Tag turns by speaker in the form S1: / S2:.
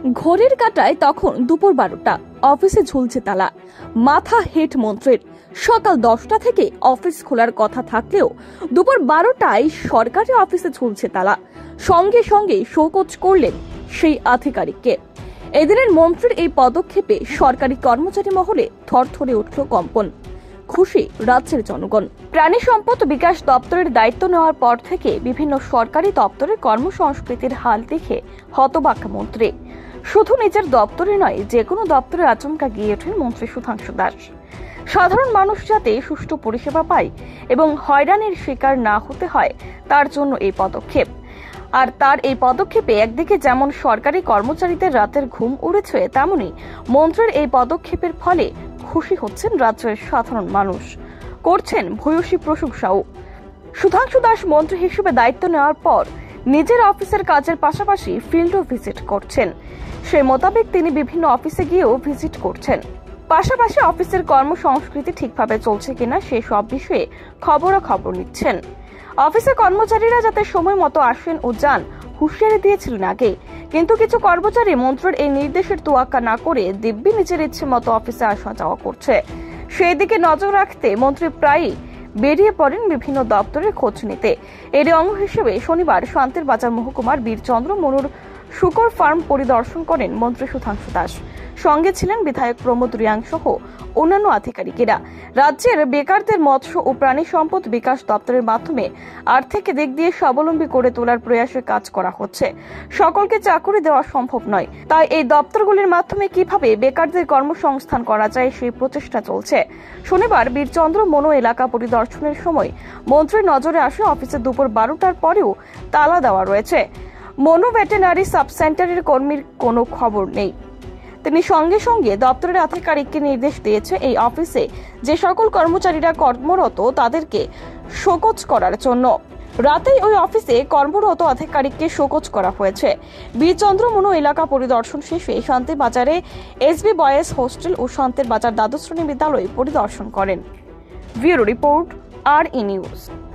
S1: ঘড়ির কাঁটায় তখন দুপুর 12টা। অফিসে ঝুলছে তালা। মাথা হেড মন্ত্রীর। সকাল 10টা থেকে অফিস খোলার কথা থাকলেও দুপুর 12টায় সরকারি অফিসে ঝুলছে তালা। সঙ্গে সঙ্গে শোকজ করলেন সেই আধিকারিককে। এদিনের মন্ত্রীর এই পদক্ষেপে সরকারি কর্মচারী মহলে থরথরে উঠল কম্পন। খুশি রাজ্যের জনগণ। প্রাণী সম্পদ বিকাশ দপ্তরের দায়িত্ব নেওয়ার পর থেকে বিভিন্ন সরকারি দপ্তরের কর্মসংস্কৃতির হাল দেখে হতবাক মন্ত্রী। শুধু নিজের দপ্তরে নয়, যে কোনো দপ্তরে আচমকা গিয়ে ওঠেন মন্ত্রী সুধাংশু দাস। সাধারণ মানুষ যাতে সুষ্ঠু পরিষেবা পায় এবং হয়রানির শিকার না হতে হয়, তার জন্য এই পদক্ষেপ। আর তার এই পদক্ষেপে একদিকে যেমন সরকারি কর্মচারীদের রাতের ঘুম উড়েছে, তেমনি মন্ত্রীর এই পদক্ষেপের ফলে খুশি হচ্ছেন রাজ্যের সাধারণ মানুষ, করছেন ভূয়সী প্রশংসাও। সুধাংশু দাস মন্ত্রী হিসেবে দায়িত্ব নেওয়ার পর নিজের অফিসের কাজের পাশাপাশি ফিল্ডও ভিজিট করছেন। সেই মোতাবেক তিনি বিভিন্ন অফিসে গিয়েও ভিজিট করছেন। পাশাপাশি অফিসের কর্মসংস্কৃতি ঠিকভাবে চলছে কিনা সে সব বিষয়ে খবরাখবর নিচ্ছেন। অফিসে কর্মচারীরা যাতে সময় মতো আসেন ও যান হুঁশিয়ারি দিয়েছিলেন আগে, কিন্তু কিছু কর্মচারী মন্ত্রীর এই নির্দেশের তোয়াক্কা না করে দিব্যি নিজের ইচ্ছে মতো অফিসে আসা যাওয়া করছে। সেই দিকে নজর রাখতে মন্ত্রী প্রায়ই বেরিয়ে পড়েন বিভিন্ন দপ্তরের খোঁজ নিতে। এর অঙ্গ হিসেবে শনিবার শান্তির বাজার মহকুমার বীরচন্দ্র মনুর শুকর ফার্ম পরিদর্শন করেন মন্ত্রী সুধাংশু দাস। সঙ্গে ছিলেন বিধায়ক প্রমোদ রিয়াং সহ অন্যান্য আধিকারিকেরা। রাজ্যের বেকারদের মৎস্য ও প্রাণী সম্পদ বিকাশ দপ্তরের মাধ্যমে আর্থিক দিক দিয়ে স্বাবলম্বী করে তোলার প্রয়াসে কাজ করা হচ্ছে। সকলকে চাকরি দেওয়া সম্ভব নয়, তাই এই দপ্তরগুলির মাধ্যমে কিভাবে বেকারদের কর্মসংস্থান করা যায় সেই প্রচেষ্টা চলছে। শনিবার বীরচন্দ্র মনু এলাকা পরিদর্শনের সময় মন্ত্রীর নজরে আসে অফিসে দুপুর 12টার পরেও তালা দেওয়া রয়েছে। মনু ভেটেনারি সাব সেন্টারের কর্মীর কোনো খবর নেই। তিনি সঙ্গে সঙ্গে দপ্তরের আধিকারিককে নির্দেশ দিয়েছে এই অফিসে যে সকল কর্মচারীরা কর্মরত তাদেরকে শোকজ করার জন্য। রাতেই ওই অফিসে কর্মরত আধিকারিককে শোকজ করা হয়েছে। বীরচন্দ্র মনু এলাকা পরিদর্শন শেষে শান্তির বাজারে এসবি বয়েজ হোস্টেল ও শান্তির বাজার দ্বাদশ শ্রেণী বিদ্যালয় পরিদর্শন করেন। Bureau report, R E news.